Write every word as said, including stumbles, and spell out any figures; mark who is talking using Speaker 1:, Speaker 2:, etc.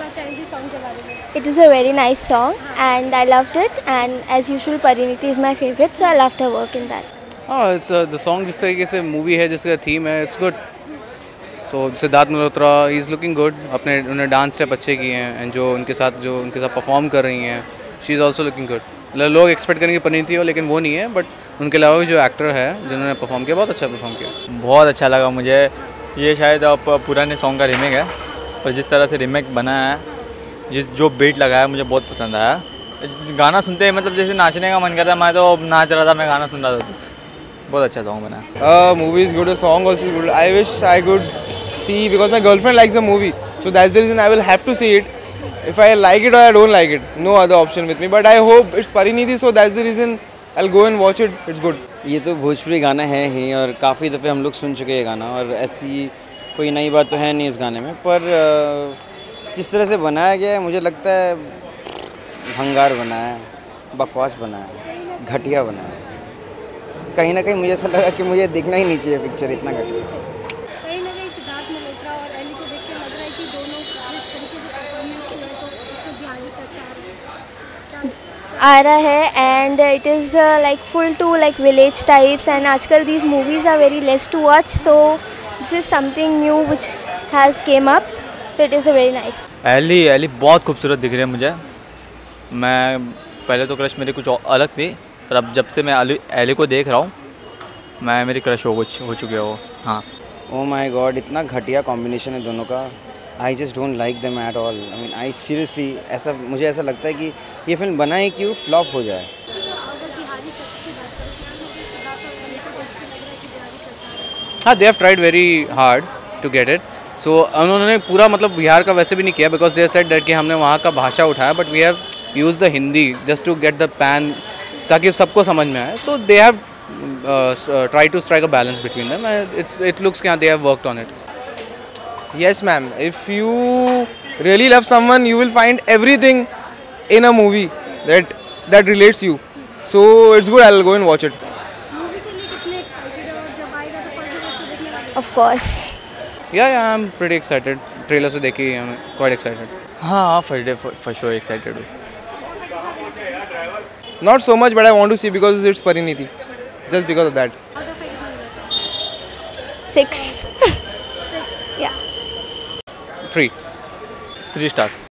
Speaker 1: चाहेंगी सॉन्ग के बारे में?
Speaker 2: It is a very nice song and I loved it, and as usual Parineeti is my favorite, so I loved her work in that.
Speaker 3: हाँ, it's the song जिस तरीके से movie है, जिसका थीम है, it's good. So Siddharth Malhotra ही is looking good. अपने उन्होंने डांस स्टेप अच्छे किए हैं एंड जो उनके साथ जो उनके साथ परफॉर्म कर रही हैं, she is also looking good. लोग एक्सपेक्ट करेंगे परिणीति हो, लेकिन वो नहीं है. बट उनके अलावा भी जो एक्टर है जिन्होंने परफॉर्म किया, बहुत अच्छा परफॉर्म किया.
Speaker 4: बहुत अच्छा लगा मुझे. ये शायद आप पुराने सॉन्ग का रीमेक है, पर जिस तरह से रीमेक बना है, जिस जो बीट लगाया, मुझे बहुत पसंद आया. गाना सुनते ही मतलब जैसे नाचने का मन करता है. मैं तो नाच रहा था, मैं गाना सुन रहा था. बहुत अच्छा सॉन्ग बना.
Speaker 5: Movie is good, song also good. I wish I could see because my girlfriend likes the movie, so that's the reason I will have to see it. If I like it or I don't like it, no other option with me. But I hope it's Parineeti, so that's the reason I'll go and watch it. It's good.
Speaker 6: ये तो भोजपुरी गाना है ही, और काफ़ी दफ़े हम लोग सुन चुके हैं गाना, और ऐसी कोई नई बात तो है नहीं इस गाने में. पर जिस तरह से बनाया गया है, मुझे लगता है भंगार बना है, बकवास बना है, घटिया बना है. कहीं ना कहीं मुझे ऐसा लगा कि मुझे देखना ही नहीं चाहिए पिक्चर, इतना घटिया.
Speaker 1: कहीं ना कहीं सिद्धार्थ मल्होत्रा और एली को देख के लग रहा है कि दोनों जिस तरीके से परफॉर्मेंस किया है, तो उसमें ध्यान ही टच आ रहा है.
Speaker 2: आ रहा है and it is uh, like full to like village types, and आजकल these movies are very less to watch, so this is something new which has came up, so it is a very nice.
Speaker 4: Elli Elli बहुत खूबसूरत दिख रही है मुझे. मैं पहले तो क्रश मेरी कुछ अलग थी, पर अब जब से मैं एली एली को देख रहा हूँ, मैं मेरी क्रश हो हो चुकी है वो. हाँ.
Speaker 6: ओ माय गॉड, इतना घटिया कॉम्बिनेशन है दोनों का. I just don't like them at all. I mean I seriously, ऐसा मुझे ऐसा लगता है कि ये फिल्म बनाए क्यों, फ्लॉप हो जाए.
Speaker 1: अगर बिहारी टच की बात करें, सिद्धार्थ और एली को देख के लग रहा है कि बिहारी टच आ रहा है.
Speaker 3: हाँ, they have tried very hard to get it. So उन्होंने पूरा मतलब बिहार का वैसे भी नहीं किया, बिकॉज दे सेड दैट कि हमने वहाँ का भाषा उठाया, but we have use the Hindi just to get the pan, ताकि सबको समझ में आए. So they have try to strike a balance between them. It's it looks कि they have worked on it.
Speaker 5: Yes, ma'am. If you really love someone, you will find everything in a movie that that relates you. So it's good. I'll go and watch it.
Speaker 1: Movie के लिए कितने excited हो, और जब आएगा तो first day show देखने वाले?
Speaker 2: Of course.
Speaker 3: Yeah yeah I am pretty excited. Trailer से देखी आई एम क्वाइट एक्साइटेड.
Speaker 4: हाँ, first day first show excited हूँ.
Speaker 5: Not so much, but I want to see because it's Parineeti. Just because of that.
Speaker 2: Six. Yeah.
Speaker 3: Three
Speaker 4: three star.